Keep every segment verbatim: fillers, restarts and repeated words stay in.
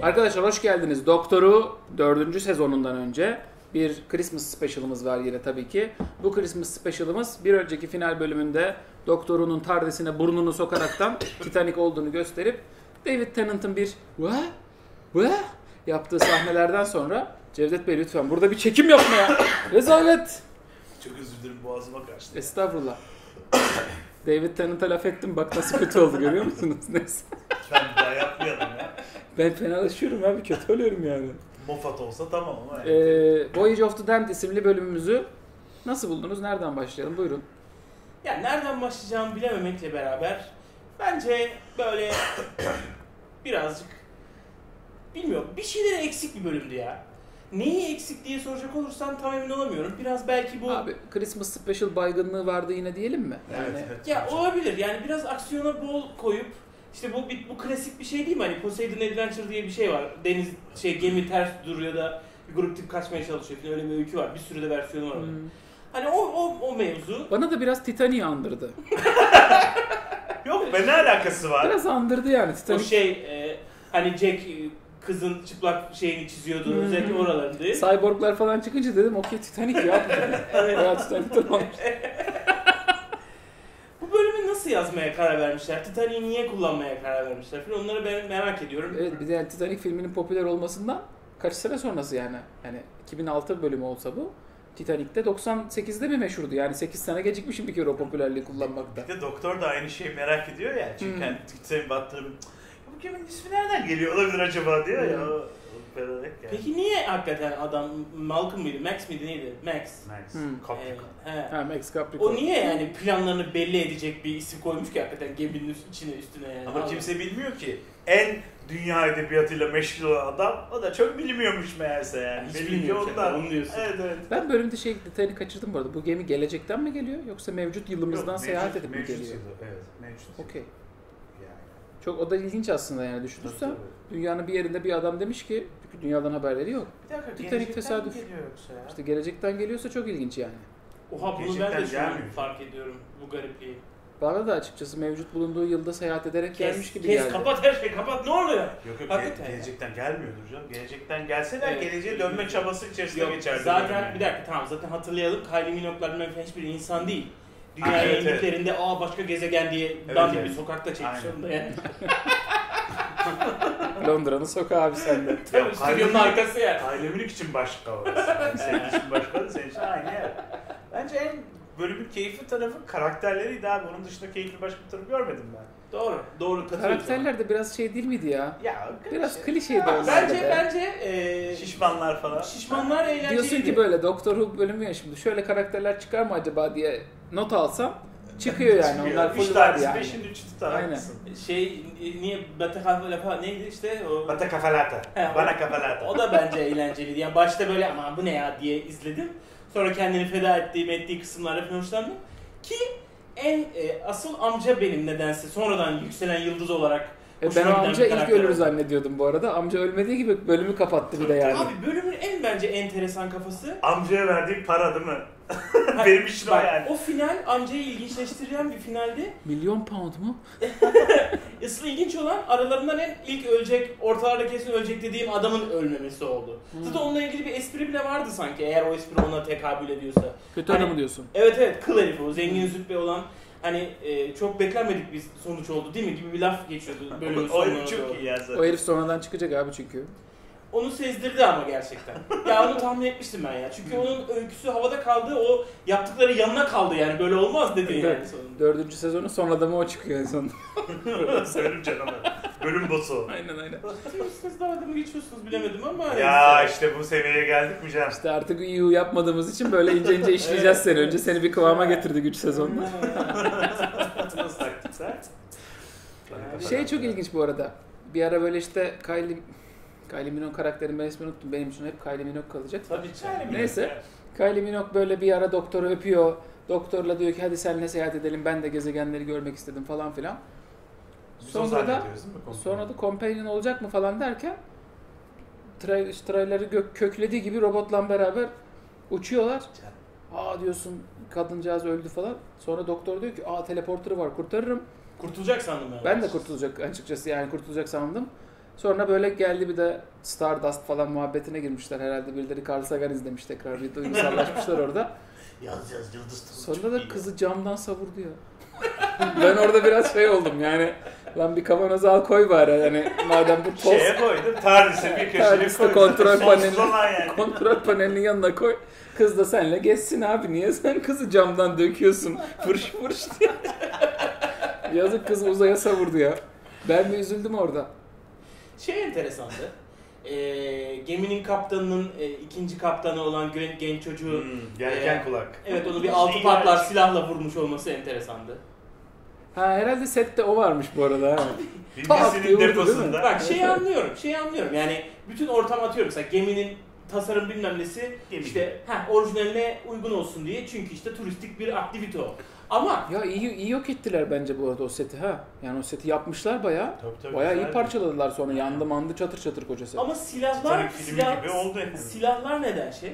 Arkadaşlar hoş geldiniz. Doktor'u dördüncü sezonundan önce bir Christmas special'ımız var yine tabii ki. Bu Christmas special'ımız bir önceki final bölümünde Doktor'un tardesine burnunu sokaraktan Titanic olduğunu gösterip David Tennant'ın bir "What? What?" yaptığı sahnelerden sonra Cevdet Bey lütfen burada bir çekim yapma ya. Rezalet. Çok özür dilerim, boğazıma kaçtı. Estağfurullah. David Tennant'a laf ettim, bak nasıl kötü oldu, görüyor musunuz? Neyse. Lütfen bir daha yapmayalım ya. Ben fenalaşıyorum abi, kötü oluyorum yani. Moffat olsa tamam ama yani. Ee, Voyage of the Damned isimli bölümümüzü nasıl buldunuz? Nereden başlayalım? Buyurun. Ya nereden başlayacağımı bilememekle beraber bence böyle birazcık bilmiyorum, bir şeyleri eksik bir bölümdü ya. Neyi eksik diye soracak olursan tam emin olamıyorum. Biraz belki bu... Abi Christmas Special baygınlığı vardı yine diyelim mi? Yani... Evet, evet. Ya olabilir yani, biraz aksiyona bol koyup işte bu bu klasik bir şey değil mi? Hani Poseidon Adventure diye bir şey var. Deniz şey gemi ters duruyor da bir grup tip kaçmaya çalışıyor falan, öyle bir öykü var. Bir sürü de versiyonu var. Hmm. Hani o o o mevzu. Bana da biraz Titanic'i andırdı. Yok be, ne alakası var? Biraz andırdı yani Titanic. O şey e, hani Jack kızın çıplak şeyini çiziyordu, hmm. özellikle oralarında. Cyborglar falan çıkınca dedim okey Titanic ya. Evet. Ya Titanic tamam. Bu bölümü nasıl yazmaya karar vermişler? Titanic'i niye kullanmaya karar vermişler? Onları ben merak ediyorum. Evet, bir de yani Titanic filminin popüler olmasından kaç sene sonrası yani? Yani iki bin altı bölümü olsa bu. Titanic'te doksan sekizde mi meşhurdu? Yani sekiz sene gecikmişim bir kere o popülerliği kullanmakta. Bir de doktor da aynı şeyi merak ediyor ya. Çünkü hmm. hani Titanic'in battığını... Bu geminin ismi nereden geliyor olabilir acaba diyor ya. Hmm. Yani. Peki niye hakikaten adam Malcolm mıydı? Max mıydı neydi? Max. Max. Hmm. Capricorn. Ee, ha, Max Capricorn. O niye yani planlarını belli edecek bir isim koymuş ki hakikaten geminin içine üstüne yani. Ama kimse bilmiyor ki. En dünya edebiyatıyla meşgul olan adam, o da çok bilmiyormuş meğerse yani. Hiç bilmiyor ondan. Onu diyorsun. Evet, evet. Ben bölümde şey detayını kaçırdım bu arada. Bu gemi gelecekten mi geliyor yoksa mevcut yılımızdan Yok, seyahat mevcut, edip mi mevcut geliyor? Yılı, evet, mevcut. Okey. Çok o da ilginç aslında yani düşünürsen. Dünyanın bir yerinde bir adam demiş ki çünkü dünyadan haberleri yok. Bir dakika, Titanic tesadüf. İşte gelecekten geliyorsa çok ilginç yani. Oha, bunu ben de şu an fark ediyorum, bu garipliği. Bana da açıkçası mevcut bulunduğu yılda seyahat ederek kes, gelmiş gibi kes, geldi. Kapat her şeyi, kapat, ne oluyor? Yok yok, ge- gelecekten gelmiyordur canım. Gelecekten gelse de evet. Geleceğe dönme çabası içerisinde geçerdi. Zaten yani. Bir dakika tamam, zaten hatırlayalım, Kylie Minogue'ların hiçbir insan değil. Dünyaya evet, indiklerinde evet. Aa başka gezegen diye evet, dandik evet. bir sokakta çekmiş onda yani. Londra'nın sokağı abi sende. Tabii stüdyonun arkası yani. Kylie Minogue için başka orası. Yani senin için başka da senin için aynı yer. Bence en bölümün keyifli tarafı karakterleriydi abi. Onun dışında keyifli başka bir tarafı görmedim ben. Doğru, doğru katılıyorum. Karakterler de biraz şey değil miydi ya? Ya biraz klişeydi onlar. Bence de. bence e, şişmanlar falan. Şişmanlar eğlenceliydi. Diyorsun ki böyle Doktor Who bölümü ya şimdi şöyle karakterler çıkar mı acaba diye not alsam çıkıyor yani. Çıkıyor. Onlar full var yani. beşin üçü tutar. Aynen. Şey niye Batakafa neydi işte o Batakafalata. Bana kafalata. O da bence eğlenceliydi. Yani başta böyle ama bu ne ya diye izledim. Sonra kendini feda ettiğim ettiği kısımlarda falan hoşlandım. Ki en e, asıl amca benim nedense sonradan yükselen yıldız olarak. E ben o amca ilk ölür zannediyordum bu arada. Amca ölmediği gibi bölümü kapattı bir de yani. Abi bölümün en bence enteresan kafası. Amcaya verdiğim para değil mi? Benim için o yani. O final amcayı ilginçleştiren bir finaldi. Milyon pound mu? Asıl ilginç olan aralarından en ilk ölecek, ortalarda kesin ölecek dediğim adamın ölmemesi oldu. Hmm. Zaten onunla ilgili bir espri bile vardı sanki, eğer o espri ona tekabül ediyorsa. Kötü hani, adamı diyorsun. Evet evet, kıl herif o, zengin züppe olan. Hani e, çok beklenmedik bir sonuç oldu değil mi gibi bir laf geçiyordu bölümün sonuna. O çok iyi ya zaten. O herif sonradan çıkacak abi çünkü. Onu sezdirdi ama gerçekten. Ya onu tahmin etmiştim ben ya. Çünkü onun öyküsü havada kaldı, o yaptıkları yanına kaldı yani, böyle olmaz dedi yani evet. sonunda. Dördüncü sezonun son adamı o çıkıyor en sonunda. Bölüm canavarı. Bölüm boss'u. Aynen aynen. Siz daha adamı geçiyorsunuz bilemedim ama. Ya neyse. İşte bu seviyeye geldik mi Can? İşte artık E U yapmadığımız için böyle ince ince işleyeceğiz seni. Önce seni bir kıvama getirdik üç sezonda. Nasıl taktikler? Şey çok ilginç bu arada. Bir ara böyle işte Kylie Kylie Minogue karakterini ben ismini unuttum. Benim için hep Kylie Minogue kalacak. Tabii Kylie Neyse. Kylie Minogue böyle bir ara doktoru öpüyor. Doktorla diyor ki hadi seninle seyahat edelim. Ben de gezegenleri görmek istedim falan filan. Sonra da sonra da companion olacak mı falan derken trailer'ı gök köklediği gibi robotla beraber uçuyorlar. Aa diyorsun kadıncağız öldü falan. Sonra doktor diyor ki aa teleporter'ı var kurtarırım. Kurtulacak sandım ben. Ben de kurtulacak açıkçası yani kurtulacak sandım. Sonra böyle geldi bir de Stardust falan muhabbetine girmişler. Herhalde birileri Carl Sagan izlemiş tekrar. Bir duygusallaşmışlar orada. Yaz yaz Yıldız Tilbe Sonra çok da iyi. kızı camdan savurdu ya. Ben orada biraz şey oldum yani. Lan bir kavanoza al koy bari. Yani madem bu toz. Şeye koydum. Tardis'e bir köşeye Tardis'te koydum. kontrol Sonsuz paneli. olan yani. Kontrol panelinin yanına koy. Kız da seninle geçsin abi. Niye sen kızı camdan döküyorsun? Fırış fırış diye. Yazık kız uzaya savurdu ya. Ben bir üzüldüm orada. Şey enteresandı. Ee, geminin kaptanının e, ikinci kaptanı olan genç, genç çocuğu Hmm, yelken e, kulak. evet onu bir altı patlar silahla vurmuş olması enteresandı. Ha herhalde sette o varmış bu arada. Ha. Tak diye Bilgisinin vurdu, değil mi? deposunda. Bak şeyi anlıyorum, şeyi anlıyorum. Yani bütün ortam atıyorum mesela geminin tasarım bilmem nesi Gemi. işte ha orijinaline uygun olsun diye çünkü işte turistik bir aktivite o. Ama Ya iyi iyi yok ettiler bence bu arada o seti ha. Yani o seti yapmışlar bayağı. Tabii, tabii, Bayağı iyi güzel. parçaladılar sonra. Yandı mandı çatır çatır koca set. ama silahlar Titanic filmi silah, gibi oldu yani. silahlar neden şey?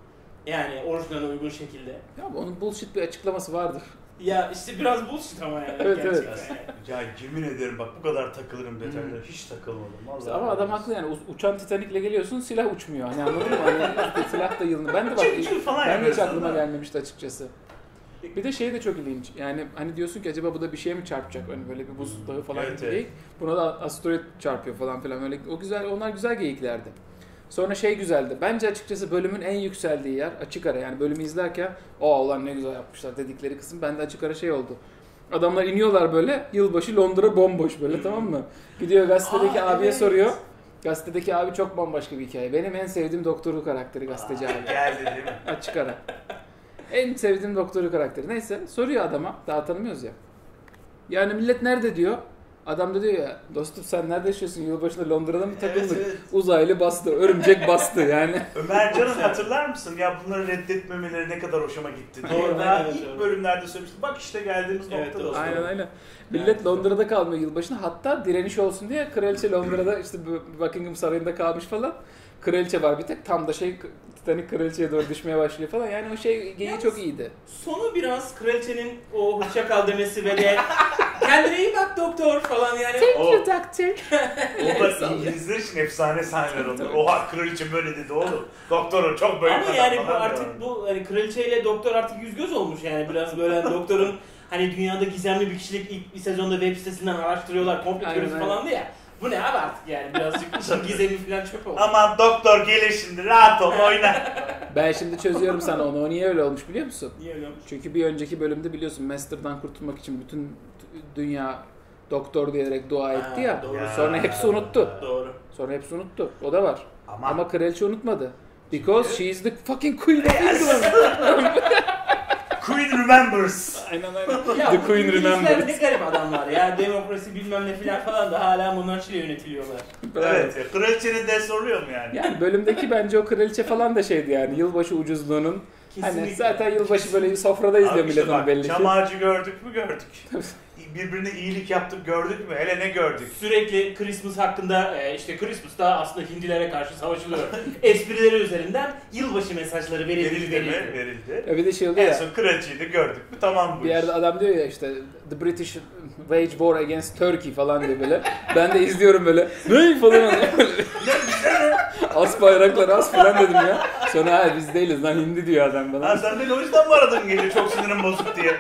Yani orijinaline uygun şekilde. Ya onun bullshit bir açıklaması vardır. Ya işte biraz bullshit ama yani. Evet, gerçekten evet. yani. Ya yemin ederim bak bu kadar takılırım detaylara hiç takılmadım. Vallahi İşte ama adam haklı yani U- uçan Titanic'le geliyorsun silah uçmuyor. Hani anladın mı? Hani silah da yılını. Ben de bak Çın çın falan ben de hiç yapıyorsun aklıma da. gelmemişti açıkçası. Bir de şey de çok ilginç. Yani hani diyorsun ki acaba bu da bir şeye mi çarpacak? Hani böyle bir buz dağı falan Evet, gibi evet. geyik. Buna da asteroid çarpıyor falan filan. Öyle o güzel onlar güzel geyiklerdi. Sonra şey güzeldi. Bence açıkçası bölümün en yükseldiği yer açık ara. Yani bölümü izlerken "Aa ulan ne güzel yapmışlar" dedikleri kısım bende açık ara şey oldu. Adamlar iniyorlar böyle. Yılbaşı Londra bomboş böyle tamam mı? Gidiyor gazetedeki Aa, abiye evet. soruyor. Gazetedeki abi çok bambaşka bir hikaye. Benim en sevdiğim doktoru karakteri gazeteci abi. Geldi değil mi? Açık ara. En sevdiğim doktoru karakteri. Neyse soruyor adama. Daha tanımıyoruz ya. Yani millet nerede diyor. Adam da diyor ya dostum sen nerede yaşıyorsun? Yılbaşında Londra'da mı takıldık? Evet, evet. Uzaylı bastı. Örümcek bastı yani. Ömercan'ın hatırlar mısın? Ya bunları reddetmemeleri ne kadar hoşuma gitti diye. Doğru, Daha evet, ilk doğru. bölümlerde söylemiştim. Bak işte geldiğimiz Evet, nokta doğru. dostum. Aynen aynen. Millet Yani- Londra'da kalmıyor yılbaşında. Hatta direniş olsun diye kraliçe Londra'da işte Buckingham Sarayı'nda kalmış falan. Kraliçe var bir tek. Tam da şey Titanic kraliçeye doğru düşmeye başlıyor falan. Yani o şey geyiği Yalnız- çok iyiydi. Sonu biraz kraliçenin o hoşça kal demesi ve de kendine iyi bak doktor falan yani. O, doctor. o da İngilizler için efsane sahneler olur. Oha kraliçe böyle dedi oğlum. Doktoru çok böyle Ama yani bu artık bu hani kraliçeyle doktor artık yüz göz olmuş yani biraz böyle hani doktorun hani dünyada gizemli bir kişilik ilk bir sezonda web sitesinden araştırıyorlar komplo Aynen, teorisi aynen. falandı ya. Bu ne abi artık yani birazcık işin gizemi falan çöp oldu. Aman doktor gelir şimdi rahat ol oyna. Ben şimdi çözüyorum sana onu. O niye öyle olmuş biliyor musun? Niye öyle olmuş? Çünkü bir önceki bölümde biliyorsun Master'dan kurtulmak için bütün t- dünya doktor diyerek dua etti ya. Ha, doğru. Ya. Sonra hepsi unuttu. Doğru. Sonra hepsi unuttu. O da var. Ama, Ama kraliçe unutmadı. Because Çünkü- she is the fucking queen of England. Queen remembers. Aynen aynen. Ya The bu queen İngilizler remembers. ne garip adamlar ya. Demokrasi bilmem ne filan falan da hala monarşiyle yönetiliyorlar. Evet ya kraliçenin de soruyor mu yani? Yani bölümdeki bence o kraliçe falan da şeydi yani. Yılbaşı ucuzluğunun. Hani Kesinlikle. zaten yılbaşı böyle bir sofrada izliyor Abi işte millet onu bak, belli ki. çam ağacı gördük mü gördük. Birbirine iyilik yaptık gördük mü? Hele ne gördük? Sürekli Christmas hakkında e, işte Christmas'ta aslında Hindilere karşı savaşılıyor. Esprileri üzerinden yılbaşı mesajları verildi. Verildi mi? verildi. Verildi. Ya bir de şey oldu En ya. son kraliçeyi de gördük mü? Tamam bu Bir iş. yerde adam diyor ya işte The British wage war against Turkey falan diye böyle. Ben de izliyorum böyle. Ne falan oluyor böyle. As bayraklar as falan dedim ya. Sonra ha biz değiliz lan Hindi diyor adam Ha bana. sen beni o yüzden mi aradın gece çok sinirim bozuk diye?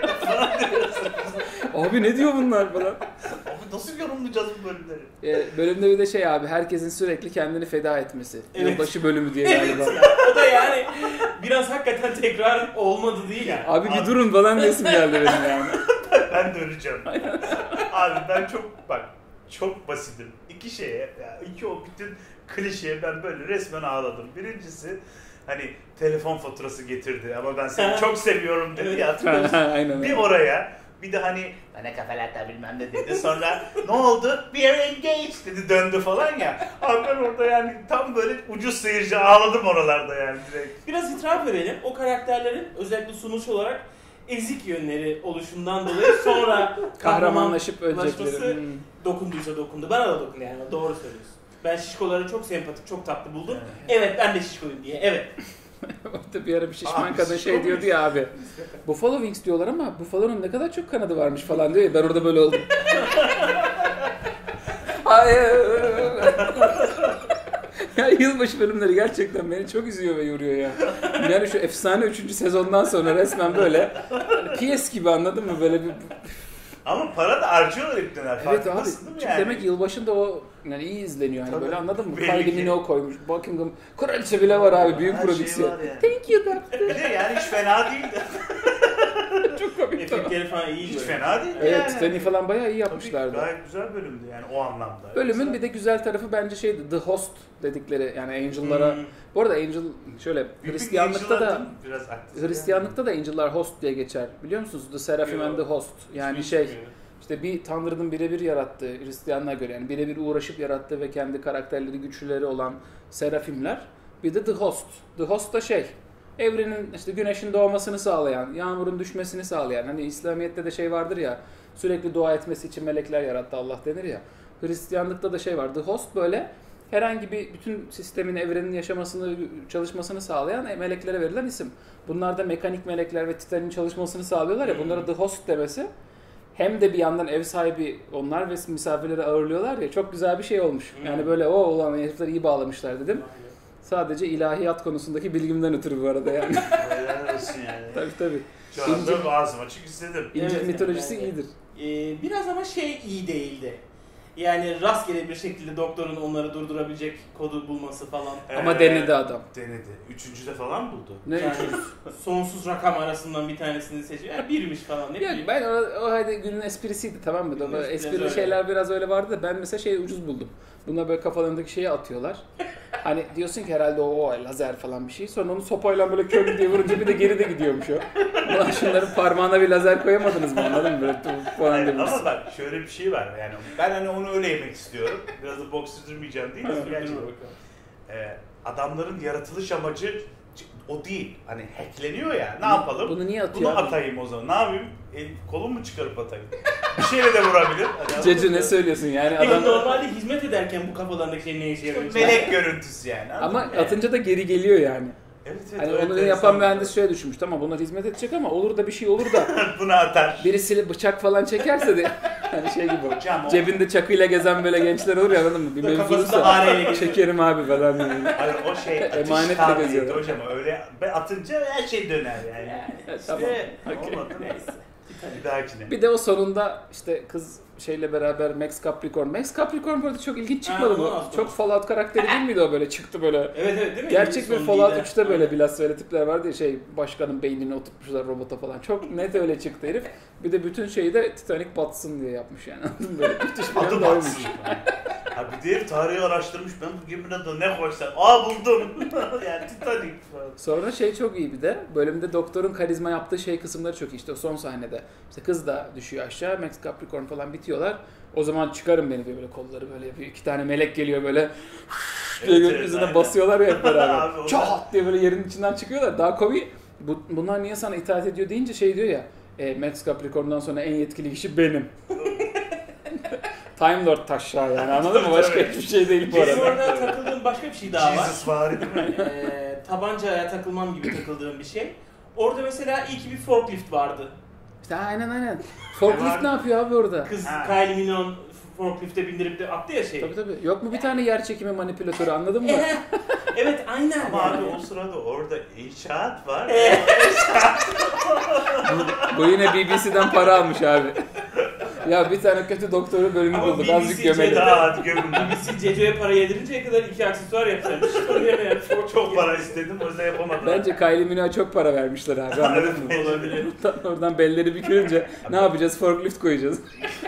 Abi ne diyor bunlar falan. Abi nasıl yorumlayacağız bu bölümleri? Ee, bölümde bir de şey abi herkesin sürekli kendini feda etmesi. Evet. Yılbaşı bölümü diye Evet galiba. ya, o da yani biraz hakikaten tekrar olmadı değil yani. Abi bir durun falan diyesim geldi benim yani. Ben de öleceğim. Abi ben çok bak çok basitim. İki şeye, ya iki o bütün klişeye ben böyle resmen ağladım. Birincisi hani telefon faturası getirdi ama ben seni çok seviyorum dedi ya hatırlıyor musun? Aynen. Bir oraya bir de hani bana kafelata bilmem ne dedi sonra ne oldu? We are engaged dedi döndü falan ya. Abi ben orada yani tam böyle ucuz seyirci ağladım oralarda yani direkt. Biraz itiraf edelim. O karakterlerin özellikle sunuş olarak ezik yönleri oluşundan dolayı sonra Kahramanlaşıp kahramanlaşması ölecekleri. Hmm. dokunduysa dokundu. Bana da dokundu yani. Doğru söylüyorsun. Ben şişkoları çok sempatik, çok tatlı buldum. Evet ben de şişkoyum diye. Evet. Orada bir ara bir şişman Abi, kadın şey şişko diyordu ya abi. Buffalo Wings diyorlar ama Buffalo'nun ne kadar çok kanadı varmış falan diyor ya. Ben orada böyle oldum. Hayır. Yılbaşı bölümleri gerçekten beni çok üzüyor ve yoruyor ya. Yani şu efsane üçüncü sezondan sonra resmen böyle hani P S gibi, anladın mı? Böyle bir... Ama para da harcıyorlar ipneler. Evet abi. Çünkü yani. Demek yılbaşında o yani iyi izleniyor hani. Tabii, böyle, anladın mı? Kylie Minogue koymuş. Buckingham kraliçe bile var abi. Büyük prodüksiyon. Şey yani. Thank you doctor. Bir de yani hiç fena değildi. Çok komik. Efektleri falan iyi. Hiç fena değil evet, yani. Evet, Titanic falan bayağı iyi yapmışlardı. Tabii, gayet güzel bölümdü yani o anlamda. Bölümün Yoksa... bir de güzel tarafı bence şeydi. The Host dedikleri yani Angel'lara. Hmm. Bu arada Angel şöyle Büyük Hristiyanlıkta da biraz Hristiyanlıkta da Angel'lar Host diye geçer. Biliyor musunuz? The Seraphim and the Host. Yani Hiç şey İşte bir Tanrı'nın birebir yarattığı, Hristiyanlığa göre yani birebir uğraşıp yarattığı ve kendi karakterleri, güçlüleri olan serafimler. Bir de The Host. The Host da şey, evrenin işte güneşin doğmasını sağlayan, yağmurun düşmesini sağlayan. Hani İslamiyet'te de şey vardır ya, sürekli dua etmesi için melekler yarattı Allah denir ya. Hristiyanlıkta da şey var. The Host böyle herhangi bir bütün sistemin, evrenin yaşamasını, çalışmasını sağlayan meleklere verilen isim. Bunlar da mekanik melekler ve Titan'in çalışmasını sağlıyorlar ya, bunlara The Host demesi. Hem de bir yandan ev sahibi onlar ve misafirleri ağırlıyorlar ya, çok güzel bir şey olmuş. Yani böyle o olan herifler iyi bağlamışlar dedim. Sadece ilahiyat konusundaki bilgimden ötürü bu arada yani. Helal olsun yani. Tabii tabii. Şu anda ağzım açık istedim. İncil evet, mitolojisi yani, iyidir. E, biraz ama şey iyi değildi. Yani rastgele bir şekilde doktorun onları durdurabilecek kodu bulması falan. Ama ee, denedi adam. Denedi. Üçüncüde falan buldu. Ne yani sonsuz rakam arasından bir tanesini seçiyor. Yani birmiş falan ne bileyim. Ben o, o hadi günün esprisiydi, tamam mı? Günün esprili şeyler öyle. Biraz öyle vardı da ben mesela şeyi ucuz buldum. Buna böyle kafalarındaki şeyi atıyorlar. Hani diyorsun ki herhalde o, o lazer falan bir şey. Sonra onu sopayla böyle kör diye vurunca bir de geri de gidiyormuş o. Ulan şunların parmağına bir lazer koyamadınız mı, anladın mı? Böyle Hayır, ama bak şöyle bir şey var yani ben hani onu öyle yemek istiyorum. Biraz da boks sürdürmeyeceğim değil mi? Ee, adamların yaratılış amacı o değil. Hani hackleniyor ya. Ne yapalım? Bunu niye atıyor? Bunu atayım o zaman. Ne yapayım? El, kolumu mu çıkarıp atayım? Bir şeyle de vurabilir. Cece ne söylüyorsun yani adam... Normalde hizmet ederken bu kafalarındaki şey ne işe yarıyor? Melek görüntüsü yani. Ama atınca da geri geliyor yani. Evet, evet, hani evet, onu evet, yapan evet. mühendis şöyle düşünmüş. Tamam buna hizmet edecek ama olur da bir şey olur da. Bunu atar. Birisi bıçak falan çekerse de hani şey gibi. Hocam, cebinde o... çakıyla gezen böyle gençler olur ya, anladın mı? Bir mevzulsa çekerim abi falan yani. Hayır o şey emanetle geziyor hocam öyle atınca her şey döner yani. yani işte, tamam. Okay. Olmadı neyse. Bir dahakine. Bir de o sonunda işte kız şeyle beraber Max Capricorn. Max Capricorn burada çok ilginç çıkmadı mı? Çok Fallout karakteri değil miydi o, böyle çıktı böyle. Evet evet değil mi? Gerçek bir Fallout üçte böyle biraz öyle tipler vardı ya, şey başkanın beynini oturtmuşlar robota falan. Çok net öyle çıktı herif. Bir de bütün şeyi de Titanic batsın diye yapmış yani. Böyle müthiş bir adı batsın. Ha bir de tarihi araştırmış, ben bu geminin adını ne koysam? Aa buldum. Yani Titanic falan. Sonra şey çok iyi bir de bölümde doktorun karizma yaptığı şey kısımları çok iyi. İşte o son sahnede işte kız da düşüyor aşağı, Max Capricorn falan bitiyorlar. O zaman çıkarın beni diyor, böyle kolları böyle yapıyor. İki tane melek geliyor böyle evet, diye gökyüzüne evet, basıyorlar ya hep beraber. Çat diye böyle yerin içinden çıkıyorlar. Daha komik. Bu, bunlar niye sana itaat ediyor deyince şey diyor ya. E, Max Capricorn'dan sonra en yetkili kişi benim. Time Lord taşağı yani, anladın mı? Başka hiçbir şey değil bu arada. Benim orada takıldığım başka bir şey daha var. Jesus var değil mi? Ee, tabancaya takılmam gibi takıldığım bir şey. Orada mesela iyi ki bir forklift vardı. İşte aynen aynen. Forklift ne yapıyor abi orada? Kız Kylie Minogue forklifte bindirip de attı ya şey. Tabii tabii. Yok mu bir tane yer çekimi manipülatörü, anladın mı? Evet aynen. Ama yani. abi o sırada orada inşaat var. bu, bu yine B B C'den para almış abi. Ya bir tane kötü doktoru bölümü ama bulduk. Azıcık gömelim. Hadi gömün. B B C Ceco'ya para yedirinceye kadar iki aksesuar yapacakmış. çok, çok para istedim, o yüzden yapamadım. Bence Kylie Minogue'a çok para vermişler abi, anladın mı? Olabilir. Oradan belleri bükülünce ne yapacağız? Forklift koyacağız.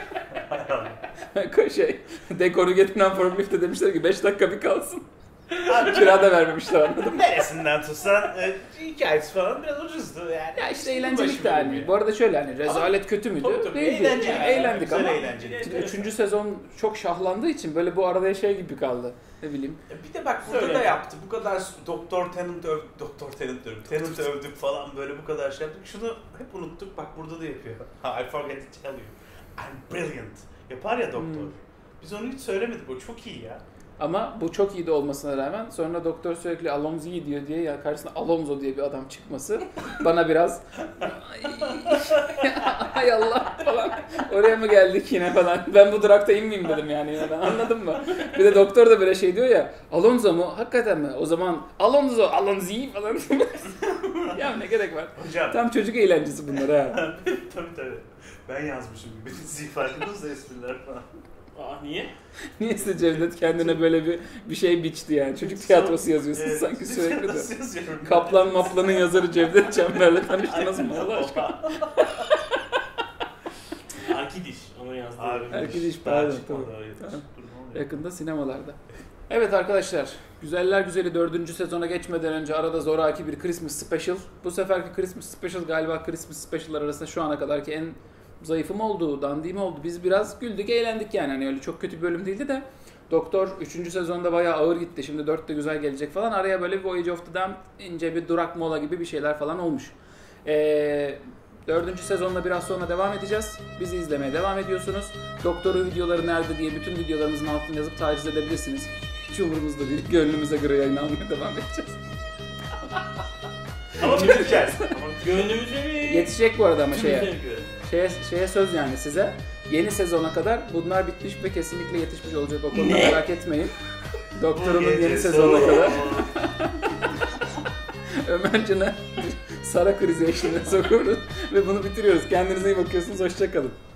şey, dekoru getiren forklift'e demişler ki beş dakika bir kalsın. Abi, kira da vermemişler, anladın mı? Neresinden tutsan e, hikayesi falan biraz ucuzdu yani. Ya işte eğlencelik de hani. Bu arada şöyle hani rezalet ama, kötü müydü? Tabii, tabii. Değildi. Eğlenceli. Yani, eğlendik ama. Eğlenceli. Üçüncü sezon çok şahlandığı için böyle bu arada şey gibi kaldı. Ne bileyim. Bir de bak burada Söyle. da yaptı. Bu kadar Doktor Tennant övdük, Doktor Tennant diyorum. Tennant övdük falan böyle bu kadar şey yaptık. Şunu hep unuttuk. Bak burada da yapıyor. I forget to tell you. I'm brilliant. Yapar ya doktor. Hmm. Biz onu hiç söylemedik. O çok iyi ya. Ama bu çok iyi de olmasına rağmen sonra doktor sürekli Alonso iyi diyor diye ya karşısında Alonso diye bir adam çıkması bana biraz ay Allah falan oraya mı geldik yine falan ben bu durakta inmeyeyim dedim yani ben anladın mı? Bir de doktor da böyle şey diyor ya Alonso mu? Hakikaten mi? O zaman Alonso, Alonso falan. Ya ne gerek var? Hocam. Tam çocuk eğlencesi bunlar ha. Tabii tabii. Ben yazmışım gibi. Siz farkındasınız espriler falan. Aa niye? Niyeyse Cevdet kendine böyle bir bir şey biçti yani. Çocuk tiyatrosu yazıyorsun Evet, sanki sürekli de. yazıyorum. Kaplan Maplan'ın yazarı Cevdet Çember'le tanıştınız mı Allah aşkına? Arkidiş onu yazdı. Abi, Erkidiş, daha pardon, çıkmadı, tamam. hayır. Tamam. Dur, ne oluyor? Yakında sinemalarda. Evet arkadaşlar, Güzeller Güzeli dördüncü sezona geçmeden önce arada zoraki bir Christmas Special. Bu seferki Christmas Special galiba Christmas Special'lar arasında şu ana kadarki en zayıfım oldu, dandiğim oldu. Biz biraz güldük, eğlendik yani. Hani öyle çok kötü bir bölüm değildi de. Doktor üçüncü sezonda bayağı ağır gitti. Şimdi dört de güzel gelecek falan. Araya böyle Voyage of the Damned ince bir durak mola gibi bir şeyler falan olmuş. Ee, dördüncü sezonla biraz sonra devam edeceğiz. Bizi izlemeye devam ediyorsunuz. Doktoru videoları nerede diye bütün videolarımızın altına yazıp taciz edebilirsiniz. Hiç umurumuzda değil. Gönlümüze göre yayın almaya devam edeceğiz. Ama bitireceğiz. Ama Gönlümüze bir... Yetişecek bu arada ama şeye. Tümümüze göre. Şeye, şeye söz yani size. Yeni sezona kadar bunlar bitmiş ve kesinlikle yetişmiş olacak. O konuda Ne? merak etmeyin. Doktorunun bu yeni gece sezonuna soğuk. kadar Ömercan'a Sara krizi eşliğine sokuyoruz ve bunu bitiriyoruz. Kendinize iyi bakıyorsunuz. Hoşça kalın.